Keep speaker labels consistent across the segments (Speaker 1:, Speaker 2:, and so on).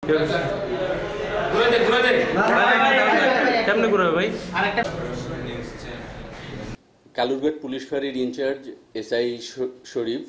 Speaker 1: Kalurghat police ফাঁড়ির incharge SI Sharif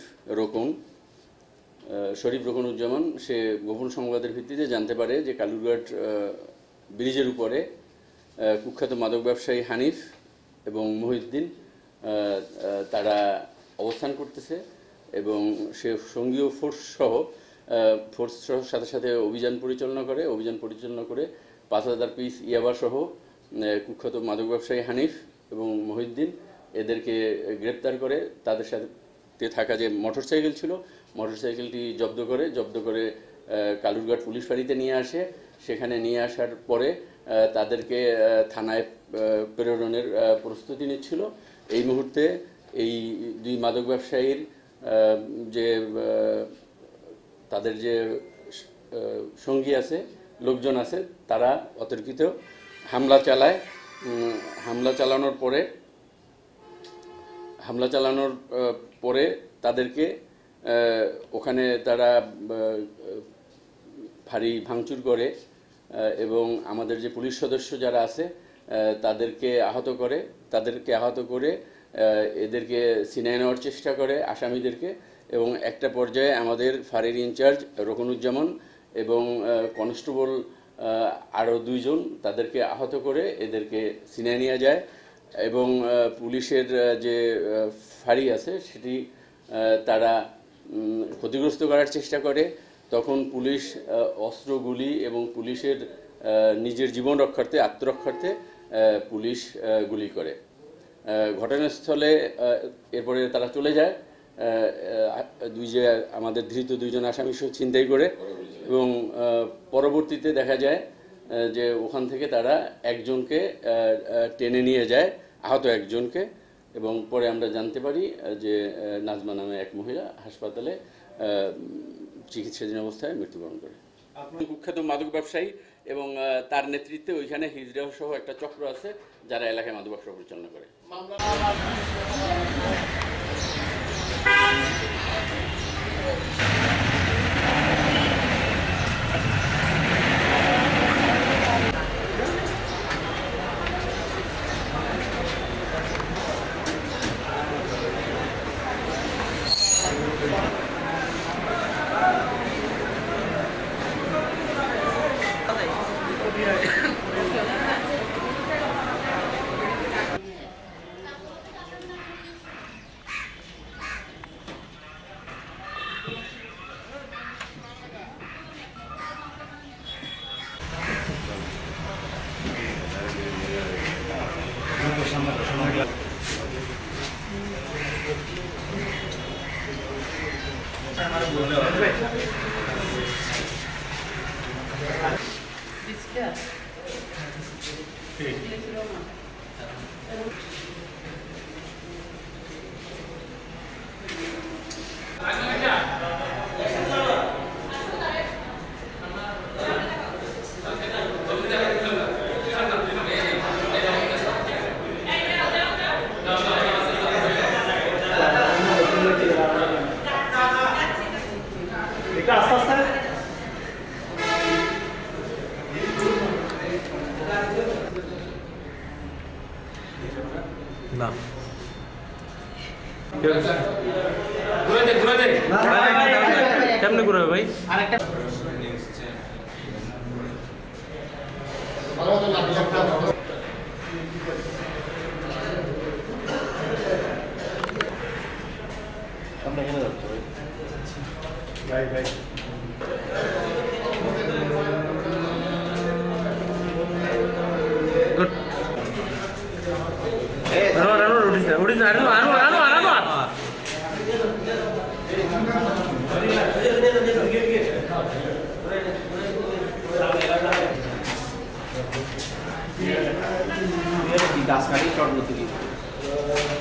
Speaker 1: Roknuzzaman সে গোপন সংবাদের ভিত্তিতে জানতে পারে যে কালুরঘাট ব্রিজের উপরে কুখ্যাত মাদক ব্যবসায়ী হানিফ এবং মহিউদ্দিন তারা অবস্থান করতেছে এবং সে সঙ্গীয় ফোর্স সহ সাথে সাথে অভিযান পরিচালনা করে ৫,০০০ পিস ইয়াবা সহ কুখ্যাত মাদক ব্যবসায়ী হানিফ এবং মহিউদ্দিন এদেরকে গ্রেপ্তার করে তাদের সাথে থাকা যে মোটরসাইকেল ছিল মোটরসাইকেলটি জব্দ করে কালুরঘাট পুলিশ ফাঁড়িতে নিয়ে আসে। সেখানে নিয়ে আসার পরে তাদেরকে থানায় প্রেরণের প্রস্তুতি নিচ্ছিল। এই মুহূর্তে এই দুই মাদক ব্যবসায়ীর যে তাদের যে সঙ্গী আছে লোকজন আছে তারা অতর্কিত হামলা চালানোর পরে তাদেরকে ওখানে তারা ভারী ভাঙচুর করে এবং আমাদের যে পুলিশ সদস্য যারা আছে তাদেরকে আহত করে এদেরকে ছিনিয়ে নেওয়ার চেষ্টা করে আসামিদেরকে এবং একটা পর্যায়ে আমাদের ফাঁড়ির ইনচার্জ রোকনুজ্জামান এবং কনস্টেবল আরও 2 জন তাদেরকে আহত করে এদেরকে ছিনিয়ে নিয়ে যায় এবং পুলিশের যে ফাঁড়ি আছে সেটি তারা ক্ষতিগ্রস্ত করার চেষ্টা করে। তখন পুলিশ অস্ত্র গুলি এবং পুলিশের নিজের জীবন রক্ষার্থে আত্মরক্ষার্থে পুলিশ গুলি করে। ঘটনাস্থলে এরপরে তারা চলে যায় আমাদের ধৃত 2 জন আসামি ছিনতাই করে এবং পরবর্তীতে দেখা যায় যে ওখান থেকে তারা একজনকে টেনে নিয়ে যায় আহত একজনকে এবং পরে আমরা জানতে পারি যে নাজমা নামে এক মহিলা হাসপাতালে চিকিৎসাধীন অবস্থায় মৃত্যুবরণ করে। কুখ্যাত মাদক ব্যবসায়ী এবং তার নেতৃত্বে ওইখানে হিজড়া সহ একটা চক্র আছে যারা এলাকায় মাদক ব্যবসা পরিচালনা করে।
Speaker 2: না কেমনে ঘুরাবে ভাই? ভাই গুড
Speaker 3: গাছ কাটি শর্ট